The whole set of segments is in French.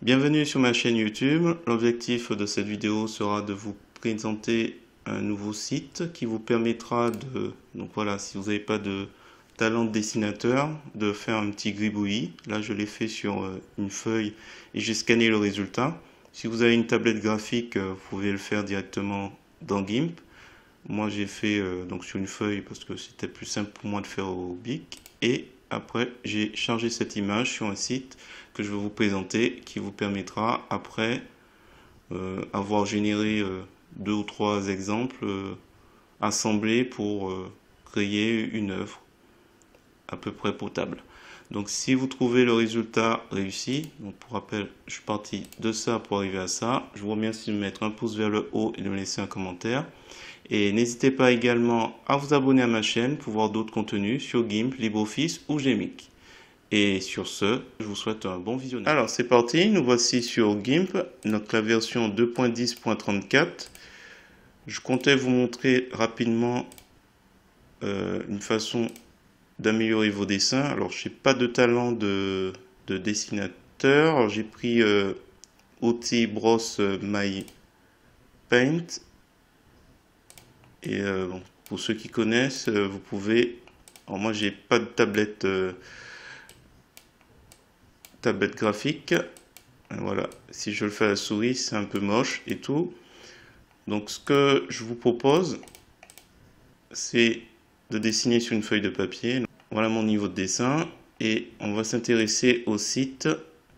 Bienvenue sur ma chaîne YouTube. L'objectif de cette vidéo sera de vous présenter un nouveau site qui vous permettra de, donc voilà, si vous n'avez pas de talent de dessinateur, de faire un petit gribouillis. Là, je l'ai fait sur une feuille et j'ai scanné le résultat. Si vous avez une tablette graphique, vous pouvez le faire directement dans GIMP. Moi, j'ai fait donc sur une feuille parce que c'était plus simple pour moi de faire au bic. Et après, j'ai chargé cette image sur un site que je vais vous présenter qui vous permettra après avoir généré deux ou trois exemples assemblés pour créer une œuvre à peu près potable. Donc si vous trouvez le résultat réussi, donc pour rappel, je suis parti de ça pour arriver à ça. Je vous remercie de me mettre un pouce vers le haut et de me laisser un commentaire. Et n'hésitez pas également à vous abonner à ma chaîne pour voir d'autres contenus sur GIMP, LibreOffice ou Gmic. Et sur ce, je vous souhaite un bon visionnage. Alors c'est parti, nous voici sur GIMP, donc la version 2.10.34. Je comptais vous montrer rapidement une façon d'améliorer vos dessins. Alors je n'ai pas de talent de dessinateur. J'ai pris outil Brosse My Paint. Et bon, pour ceux qui connaissent, vous pouvez... Alors moi j'ai pas de tablette graphique. Voilà, si je le fais à la souris, c'est un peu moche et tout. Donc ce que je vous propose, c'est de dessiner sur une feuille de papier. Voilà mon niveau de dessin. Et on va s'intéresser au site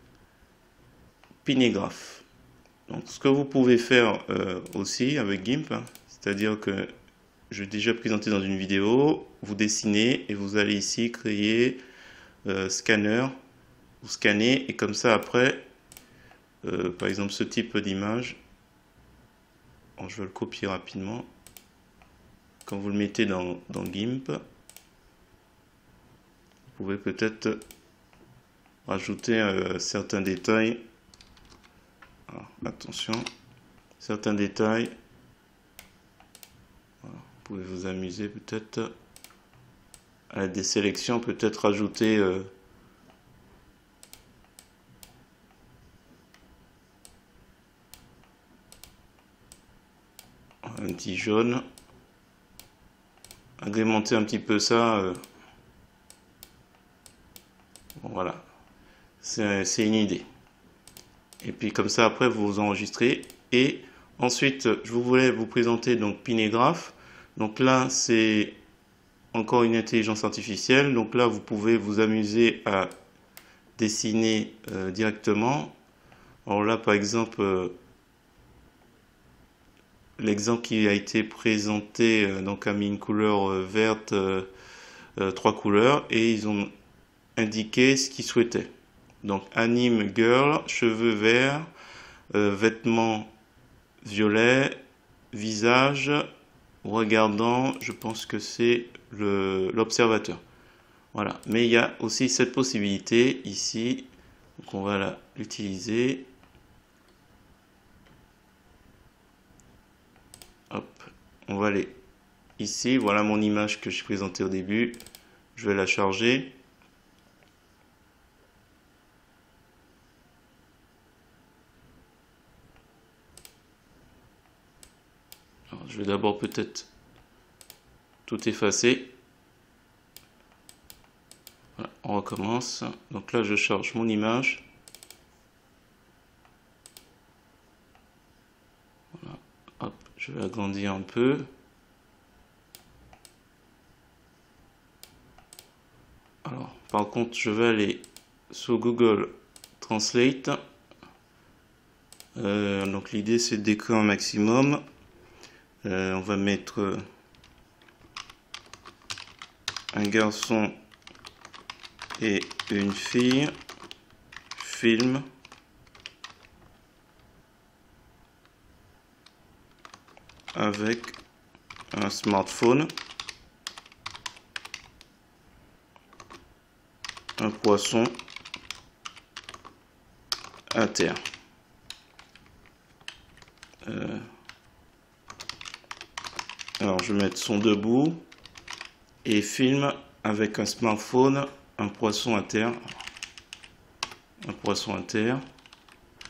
Pinégraphe. Donc ce que vous pouvez faire aussi avec GIMP, hein, c'est-à-dire que je l'ai déjà présenté dans une vidéo, vous dessinez et vous allez ici créer scanner, vous scannez et comme ça après, par exemple ce type d'image, bon, je vais le copier rapidement, quand vous le mettez dans GIMP, vous pouvez peut-être rajouter certains détails. Alors, attention, certains détails. Voilà, vous pouvez vous amuser peut-être à des sélections, peut-être rajouter un petit jaune, agrémenter un petit peu ça. Bon, voilà, c'est une idée. Et puis comme ça après vous enregistrez. Et ensuite je voulais vous présenter donc Pinégraphe. Donc là c'est encore une intelligence artificielle. Donc là vous pouvez vous amuser à dessiner directement. Alors là par exemple l'exemple qui a été présenté donc a mis une couleur verte, trois couleurs et ils ont indiqué ce qu'ils souhaitaient. Donc anime girl, cheveux verts, vêtements violets, visage regardant, je pense que c'est l'observateur. Voilà, mais il y a aussi cette possibilité ici, donc on va l'utiliser. Hop, on va aller ici, voilà mon image que je présentais au début, je vais la charger. Alors, je vais d'abord peut-être tout effacer. Voilà, on recommence. Donc là, je charge mon image. Voilà, hop, je vais agrandir un peu. Alors, par contre, je vais aller sur Google Translate. Donc l'idée, c'est de décrire un maximum. On va mettre un garçon et une fille, film, avec un smartphone, un poisson à terre. Alors je vais mettre son debout et film avec un smartphone, un poisson à terre. Un poisson à terre.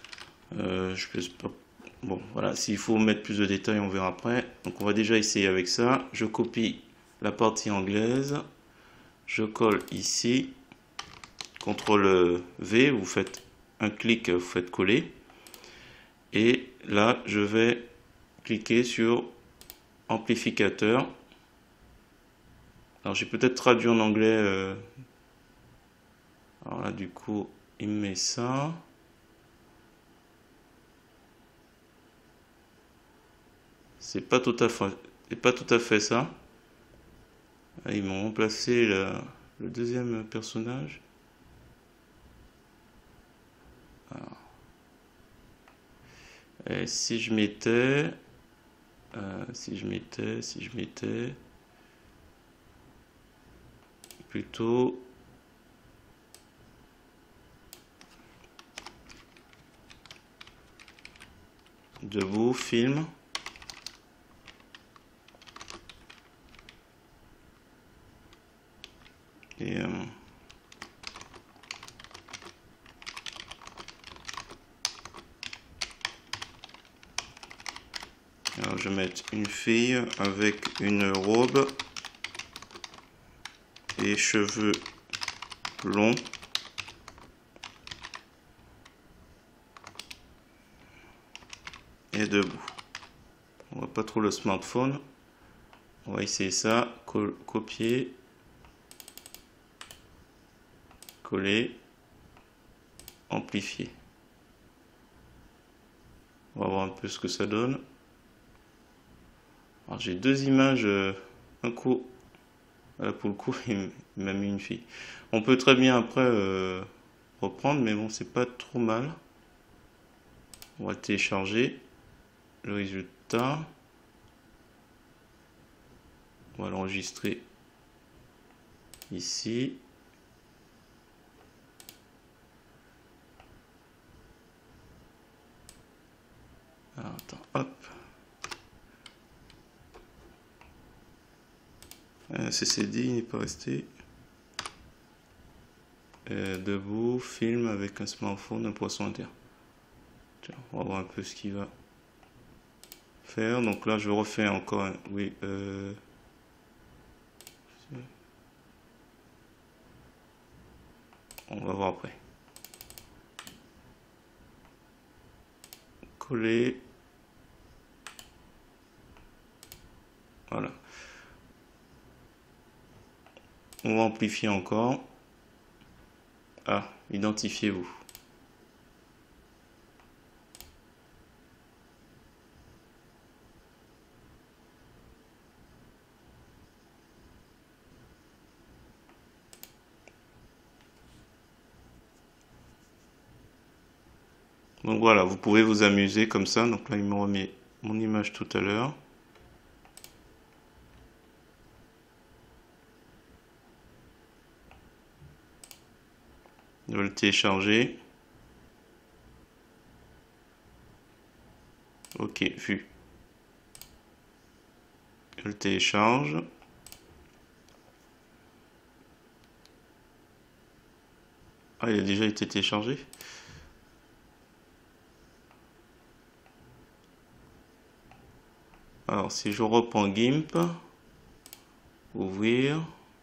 Je peux pas. Bon, voilà, s'il faut mettre plus de détails, on verra après. Donc on va déjà essayer avec ça. Je copie la partie anglaise. Je colle ici. CTRL V, vous faites un clic, vous faites coller. Et là, je vais cliquer sur amplificateur. Alors j'ai peut-être traduit en anglais. Alors là, du coup, il me met ça. C'est pas tout à fait ça. Ah, ils m'ont remplacé le deuxième personnage. Alors, et si je mettais plutôt debout, film. Et alors je vais mettre une fille avec une robe et cheveux longs. Et debout. On voit pas trop le smartphone. On va essayer ça. Copier. Coller. Amplifier. On va voir un peu ce que ça donne. Alors j'ai deux images. Un coup. Là, pour le coup, il m'a mis une fille. On peut très bien après reprendre, mais bon, c'est pas trop mal. On va télécharger le résultat. On va l'enregistrer ici. Alors, attends, hop. CCD, il n'est pas resté. Debout, film avec un smartphone, un poisson interne. Tiens, on va voir un peu ce qu'il va faire. Donc là, je refais encore un. Oui. On va voir après. Coller. Voilà. On va amplifier encore. Ah, identifiez-vous. Donc voilà, vous pouvez vous amuser comme ça. Donc là, il me remet mon image tout à l'heure. Je vais le télécharger. Ok, vu. Je le télécharge. Ah, il a déjà été téléchargé. Alors, si je reprends GIMP, ouvrir.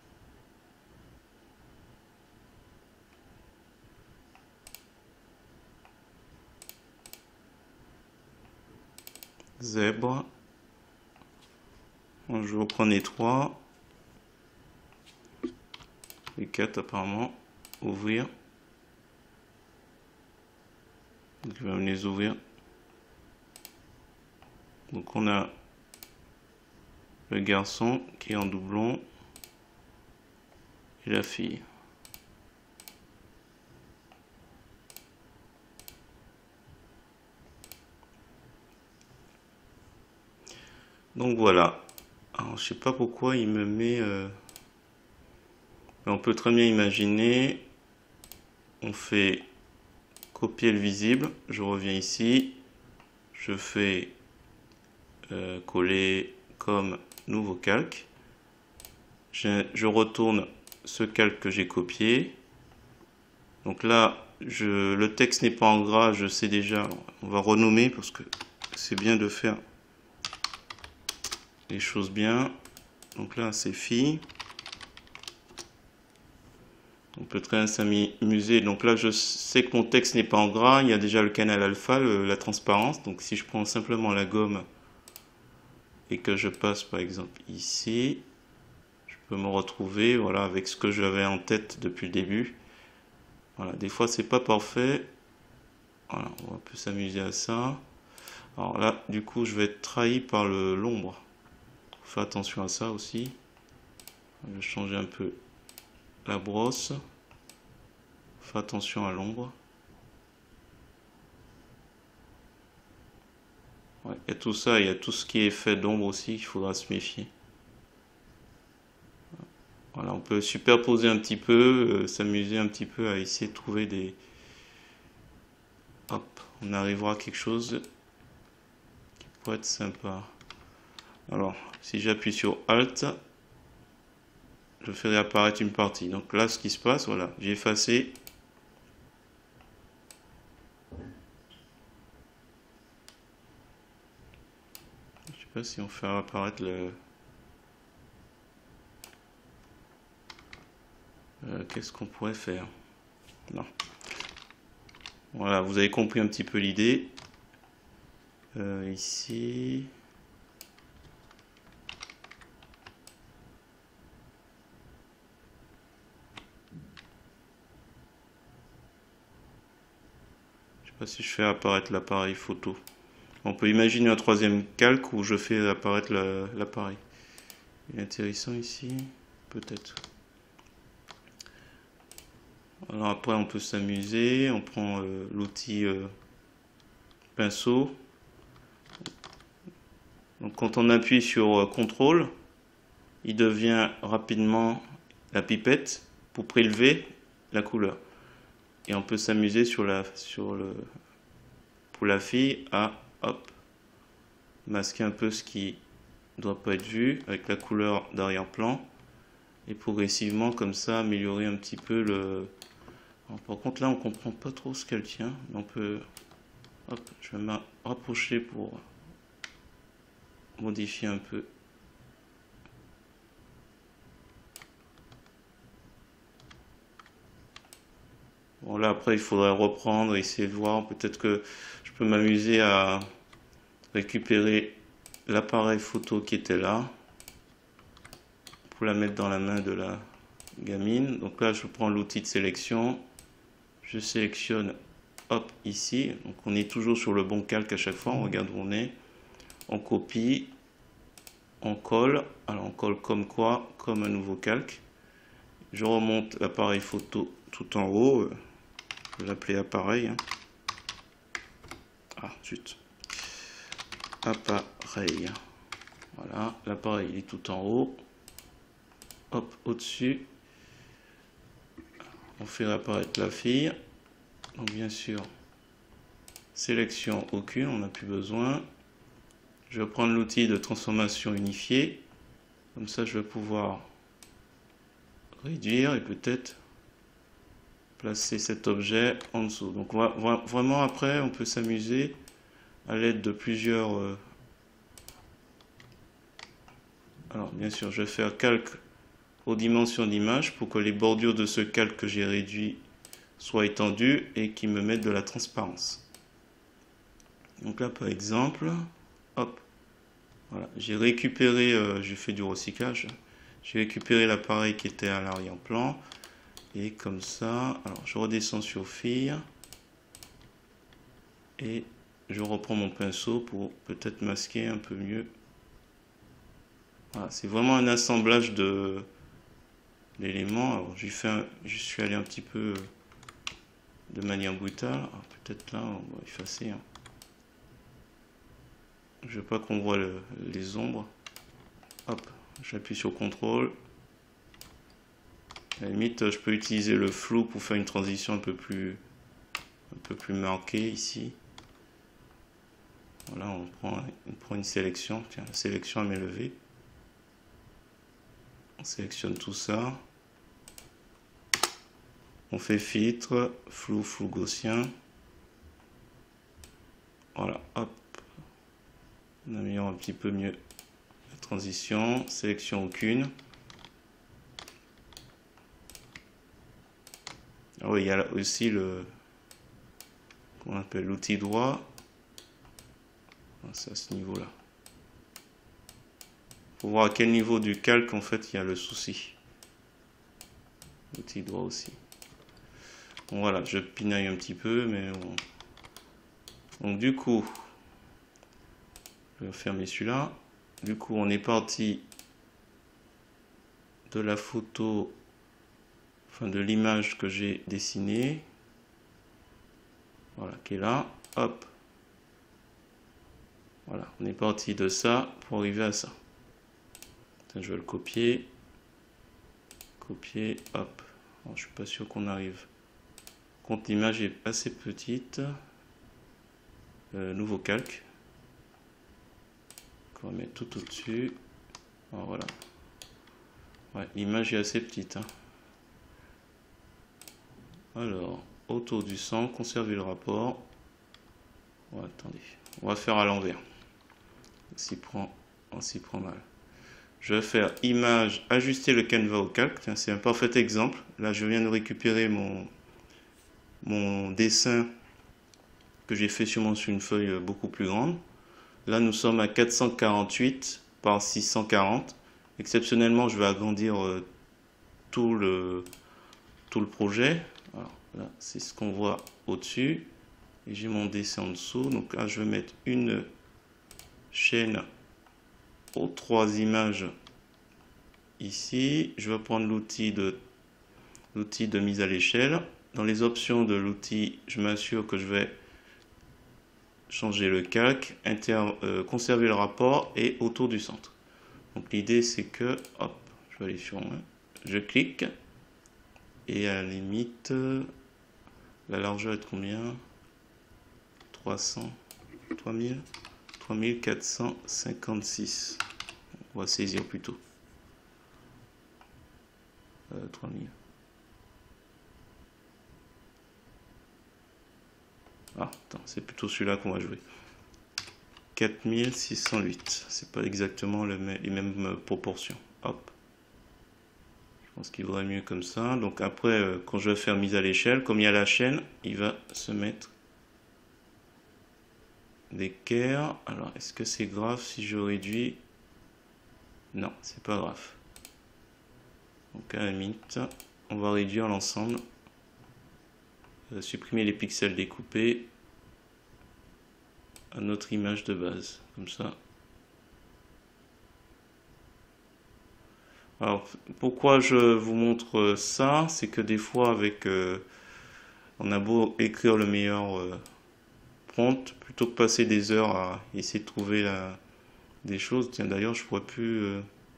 Zèbre. Je vais reprendre les 3. Les 4 apparemment. Ouvrir. Donc, je vais me les ouvrir. Donc on a le garçon qui est en doublon et la fille. Donc voilà. Alors je sais pas pourquoi il me met. Mais on peut très bien imaginer. On fait copier le visible. Je reviens ici. Je fais coller comme nouveau calque. Je retourne ce calque que j'ai copié. Donc là, le texte n'est pas en gras, je sais déjà. On va renommer parce que c'est bien de faire les choses bien. Donc là, c'est filles. On peut très bien s'amuser. Donc là, je sais que mon texte n'est pas en gras. Il y a déjà le canal alpha, la transparence. Donc si je prends simplement la gomme et que je passe par exemple ici, je peux me retrouver voilà, avec ce que j'avais en tête depuis le début. Voilà, des fois c'est pas parfait. Voilà, on peut s'amuser à ça. Alors là, du coup, je vais être trahi par l'ombre. Faut faire attention à ça aussi. Je vais changer un peu la brosse. Fais attention à l'ombre. Ouais, il y a tout ça, il y a tout ce qui est effet d'ombre aussi qu'il faudra se méfier. Voilà, on peut superposer un petit peu, s'amuser un petit peu à essayer de trouver des... Hop, on arrivera à quelque chose qui pourrait être sympa. Alors, si j'appuie sur Alt, je fais réapparaître une partie. Donc là, ce qui se passe, voilà, j'ai effacé. Je sais pas si on fait apparaître le... qu'est-ce qu'on pourrait faire? Non. Voilà, vous avez compris un petit peu l'idée. Ici... Je sais pas si je fais apparaître l'appareil photo. On peut imaginer un troisième calque où je fais apparaître l'appareil. Il est intéressant ici, peut-être. Alors après on peut s'amuser, on prend l'outil pinceau. Donc quand on appuie sur CTRL, il devient rapidement la pipette pour prélever la couleur. Et on peut s'amuser pour la fille à hop, masquer un peu ce qui ne doit pas être vu avec la couleur d'arrière-plan. Et progressivement comme ça améliorer un petit peu le... Alors, par contre là on comprend pas trop ce qu'elle tient. On peut... Hop, je vais me rapprocher pour modifier un peu. Bon là après il faudrait reprendre, essayer de voir. Peut-être que je peux m'amuser à récupérer l'appareil photo qui était là pour la mettre dans la main de la gamine. Donc là je prends l'outil de sélection, je sélectionne hop ici, donc on est toujours sur le bon calque à chaque fois, on regarde où on est, on copie, on colle, alors on colle comme quoi, comme un nouveau calque, je remonte l'appareil photo tout en haut, je vais l'appeler appareil, hein. Ah zut, appareil, voilà, l'appareil il est tout en haut, hop au-dessus, on fait apparaître la fille. Donc bien sûr, sélection aucune, on n'a plus besoin. Je vais prendre l'outil de transformation unifiée. Comme ça, je vais pouvoir réduire et peut-être placer cet objet en dessous. Donc vraiment après, on peut s'amuser à l'aide de plusieurs... Alors bien sûr, je vais faire calque aux dimensions d'image pour que les bordures de ce calque que j'ai réduit soit étendu et qui me mette de la transparence. Donc là par exemple, hop, voilà, j'ai récupéré, j'ai fait du recyclage, j'ai récupéré l'appareil qui était à l'arrière-plan et comme ça, alors je redescends sur fille et je reprends mon pinceau pour peut-être masquer un peu mieux. Voilà, c'est vraiment un assemblage d'éléments. Alors je suis allé un petit peu de manière brutale. Peut-être là, on va effacer. Hein. Je veux pas qu'on voit les ombres. Hop, j'appuie sur CTRL. À la limite, je peux utiliser le flou pour faire une transition un peu plus marquée ici. Voilà, on prend une sélection. Tiens, la sélection m'est levée. On sélectionne tout ça. On fait filtre, flou gaussien. Voilà, hop. On améliore un petit peu mieux la transition. Sélection aucune. Ah oui, il y a aussi le, qu'on appelle l'outil droit. C'est à ce niveau-là. Faut voir à quel niveau du calque en fait il y a le souci. L'outil droit aussi. Bon, voilà, je pinaille un petit peu, mais bon. Donc du coup, je vais fermer celui-là. Du coup, on est parti de la photo, enfin de l'image que j'ai dessinée. Voilà, qui est là. Hop. Voilà, on est parti de ça pour arriver à ça. Je vais le copier. Copier, hop. Alors, je suis pas sûr qu'on arrive. Quand l'image est assez petite. Nouveau calque. On va mettre tout au-dessus. Voilà. Ouais, l'image est assez petite. Hein. Alors, autour du centre, conserver le rapport. Ouais, attendez, on va faire à l'envers. On s'y prend mal. Je vais faire image, ajuster le canevas au calque. C'est un parfait exemple. Là, je viens de récupérer mon dessin que j'ai fait sur une feuille beaucoup plus grande. Là, nous sommes à 448 par 640. Exceptionnellement, je vais agrandir tout le projet. Alors, là, c'est ce qu'on voit au-dessus. Et j'ai mon dessin en dessous. Donc là, je vais mettre une chaîne aux 3 images ici. Je vais prendre l'outil de mise à l'échelle. Dans les options de l'outil, je m'assure que je vais changer le calque, conserver le rapport et autour du centre. Donc l'idée c'est que, hop, je vais aller sur un, je clique et à la limite, la largeur est de combien? 300, 3000, 3456. On va saisir plutôt. 3000. Ah, attends, c'est plutôt celui-là qu'on va jouer. 4608. C'est pas exactement les mêmes proportions. Hop. Je pense qu'il vaudrait mieux comme ça. Donc après, quand je vais faire mise à l'échelle, comme il y a la chaîne, il va se mettre d'équerre. Alors, est-ce que c'est grave si je réduis? Non, c'est pas grave. Donc à la limite, on va réduire l'ensemble. Supprimer les pixels découpés à notre image de base, comme ça. Alors, pourquoi je vous montre ça? C'est que des fois, avec, on a beau écrire le meilleur prompt, plutôt que passer des heures à essayer de trouver des choses. Tiens, d'ailleurs, je pourrais plus.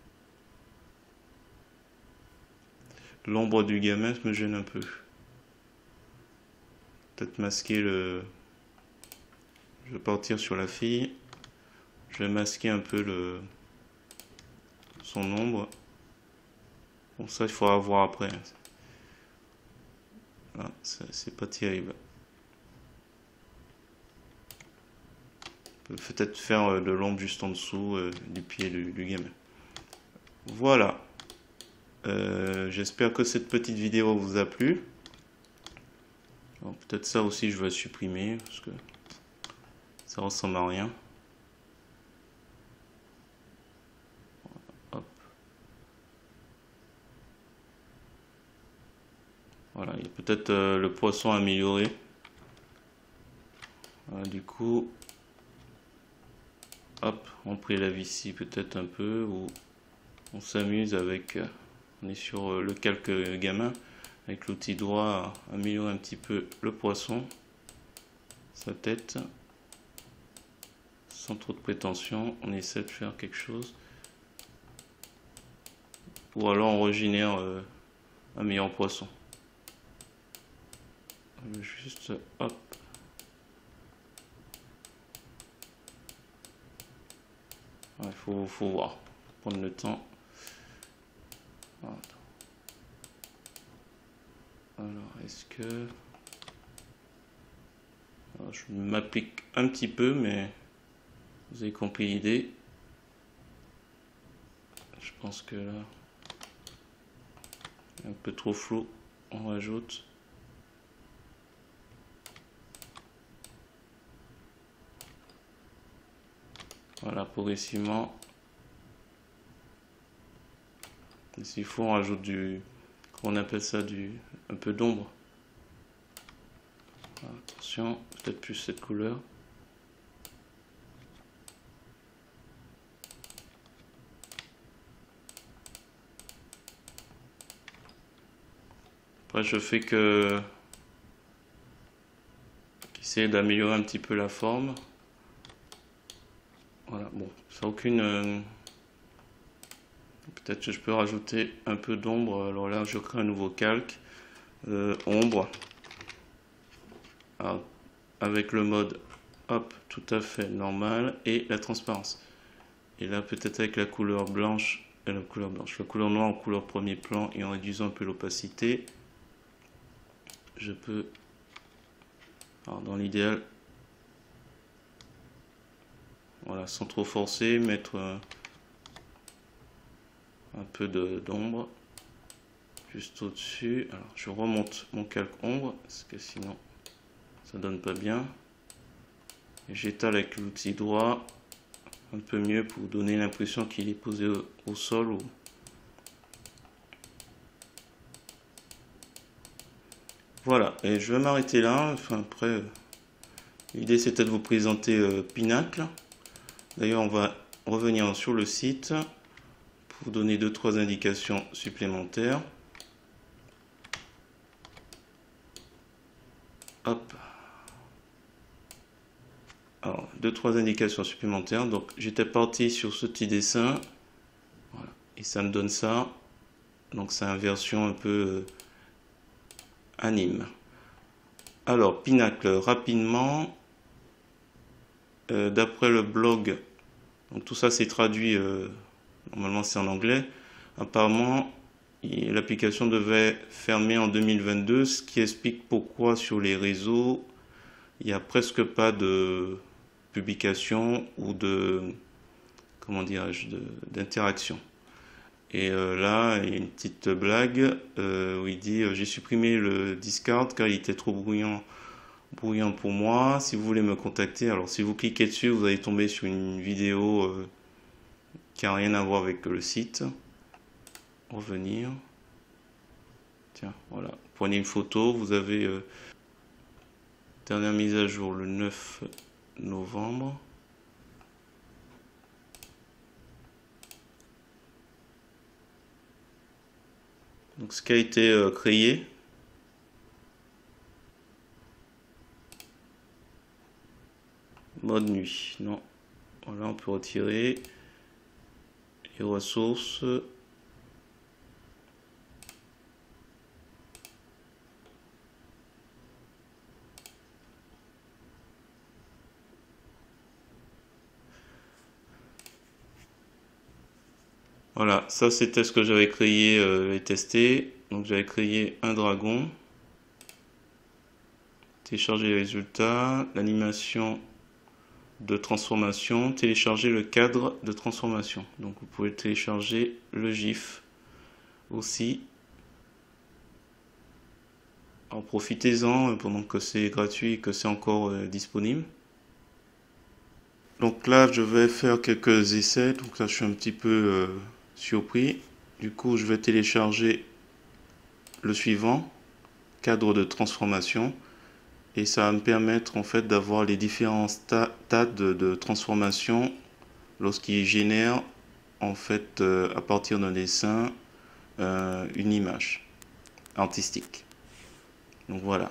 L'ombre du gamin me gêne un peu. Peut-être masquer le. Je vais partir sur la fille. Je vais masquer un peu son ombre. Bon, ça, il faudra voir après. Ah, c'est pas terrible. On peut peut-être faire de l'ombre juste en dessous du pied du gamin. Voilà. J'espère que cette petite vidéo vous a plu. Peut-être ça aussi je vais supprimer parce que ça ressemble à rien. Hop. Voilà, il y a peut-être le poisson amélioré. Voilà, du coup, hop, on prélève ici peut-être un peu ou on s'amuse avec. On est sur le calque gamin avec l'outil droit à améliorer un petit peu le poisson, sa tête, sans trop de prétention. On essaie de faire quelque chose. Ou alors on régénère un meilleur poisson. Juste hop. Il faut voir, prendre le temps. Alors, est-ce que... Alors, je m'applique un petit peu, mais vous avez compris l'idée. Je pense que là, un peu trop flou, on rajoute. Voilà, progressivement. Et s'il faut, on rajoute du... Comment on appelle ça, un peu d'ombre. Attention, peut-être plus cette couleur. Après, je fais que essayer d'améliorer un petit peu la forme. Voilà, bon, ça n'a aucune... Peut-être que je peux rajouter un peu d'ombre. Alors là, je crée un nouveau calque. Ombre. Alors, avec le mode, hop, tout à fait normal. Et la transparence. Et là, peut-être avec la couleur blanche, la couleur noire en couleur premier plan et en réduisant un peu l'opacité, je peux, alors dans l'idéal, voilà, sans trop forcer, mettre un peu d'ombre juste au-dessus. Alors, je remonte mon calque ombre parce que sinon, ça donne pas bien. Et j'étale avec l'outil droit un peu mieux pour donner l'impression qu'il est posé au sol. Voilà, et je vais m'arrêter là. Enfin, après, l'idée c'était de vous présenter Pinacle. D'ailleurs, on va revenir sur le site pour vous donner 2-3 indications supplémentaires. Hop. Alors, 2-3 indications supplémentaires. Donc, j'étais parti sur ce petit dessin. Voilà. Et ça me donne ça. Donc, c'est une version un peu anime. Alors, Pinacle, rapidement. D'après le blog, donc tout ça c'est traduit, normalement c'est en anglais. Apparemment, l'application devait fermer en 2022, ce qui explique pourquoi sur les réseaux, il n'y a presque pas de publication ou de, comment dirais-je, d'interaction. Et là, il y a une petite blague où il dit j'ai supprimé le Discord car il était trop bruyant pour moi. Si vous voulez me contacter, alors si vous cliquez dessus, vous allez tomber sur une vidéo qui n'a rien à voir avec le site. Revenir. Tiens, voilà. Prenez une photo. Vous avez dernière mise à jour le 9 novembre. Donc ce qui a été créé. Mode nuit. Non. Voilà, on peut retirer les ressources. Voilà, ça c'était ce que j'avais créé et testé. Donc j'avais créé un dragon. Télécharger les résultats, l'animation de transformation, télécharger le cadre de transformation. Donc vous pouvez télécharger le GIF aussi. Alors profitez-en pendant que c'est gratuit et que c'est encore disponible. Donc là je vais faire quelques essais. Donc là je suis un petit peu surpris. Du coup je vais télécharger le suivant, cadre de transformation. Et ça va me permettre en fait d'avoir les différents stades de transformation lorsqu'il génère en fait à partir d'un dessin une image artistique. Donc voilà.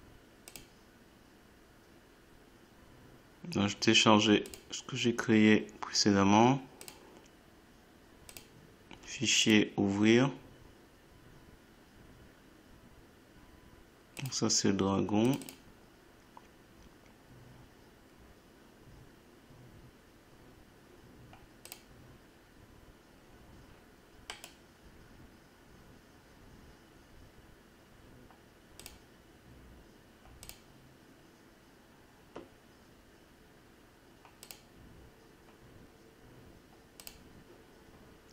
Donc, je téléchargeais ce que j'ai créé précédemment. Fichier ouvrir. Donc ça c'est le dragon.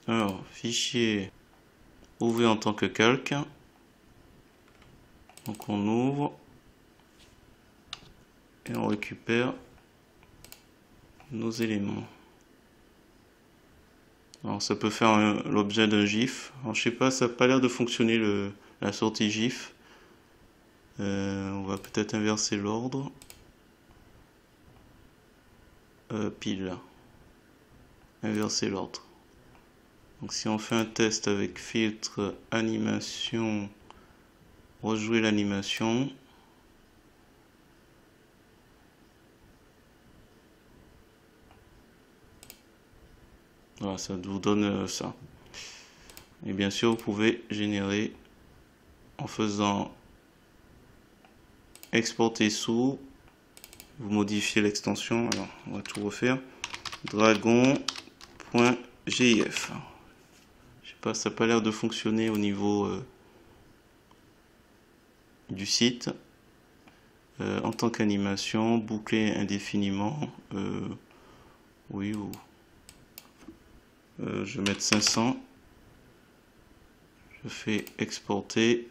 Alors, fichier ouvert en tant que calque. Donc on ouvre et on récupère nos éléments. Alors ça peut faire l'objet d'un GIF. Alors je sais pas, ça n'a pas l'air de fonctionner la sortie GIF. On va peut-être inverser l'ordre. Pile. Inverser l'ordre. Donc si on fait un test avec filtre, animation, rejouer l'animation. Voilà, ça vous donne ça. Et bien sûr, vous pouvez générer en faisant exporter sous. Vous modifiez l'extension. Alors, on va tout refaire. Dragon.gif. Je sais pas, ça n'a pas l'air de fonctionner au niveau du site. En tant qu'animation, boucler indéfiniment. Oui, ou je vais mettre 500. Je fais exporter.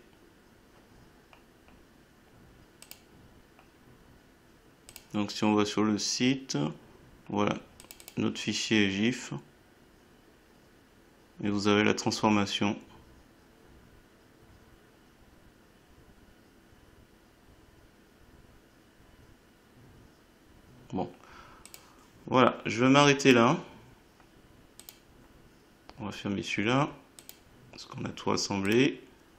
Donc si on va sur le site, voilà, notre fichier est GIF. Et vous avez la transformation. Bon, voilà, je vais m'arrêter là. On va fermer celui-là, parce qu'on a tout rassemblé.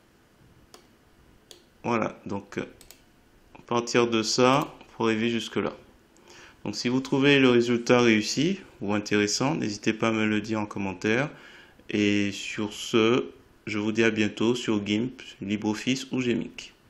Voilà, donc à partir de ça, pour arriver jusque là. Donc si vous trouvez le résultat réussi ou intéressant, n'hésitez pas à me le dire en commentaire. Et sur ce, je vous dis à bientôt sur GIMP, LibreOffice ou GMIC.